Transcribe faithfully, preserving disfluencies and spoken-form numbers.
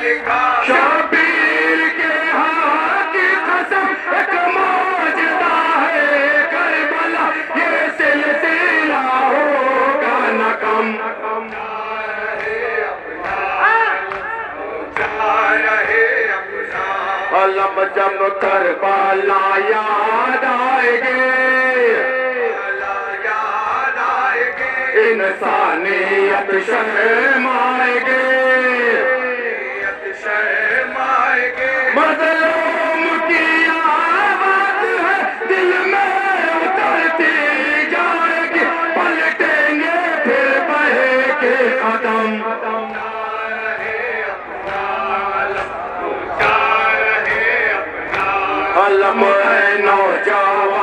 شبیر کے ہاتھ کی قسم ایک معجزہ ہے کربلا یہ سلسلہ ہوگا نہ کم علم جب کربلا یاد آئے گے انسانیت شرمائے گے مظلوم کی آواز ہے دل میں اترتی جائے گی پلٹیں گے پھر بہے کے قدم علم ہے نوجوان